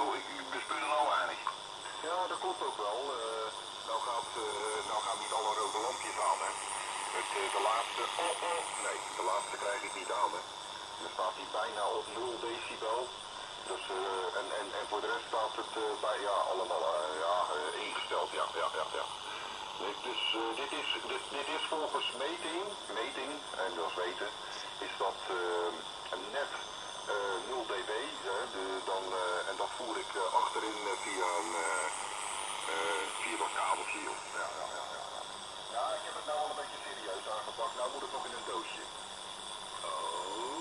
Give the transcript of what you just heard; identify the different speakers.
Speaker 1: ik bespeur er al weinig. Ja, dat klopt ook wel. Nou gaat niet alle rode lampjes aan, hè. De laatste, nee, de laatste krijg ik niet aan, hè. Dan staat hij bijna op 0 decibel. Dus, en voor de rest staat het bij, ja, allemaal ingesteld, ja. Dus dit is volgens meting, en dat is weten, is dat net 0 dB, en dat voer ik achterin via dat kabeltje, joh. Ja, ik heb het nou al een beetje serieus aangepakt, nou moet het nog in een doosje. Oh.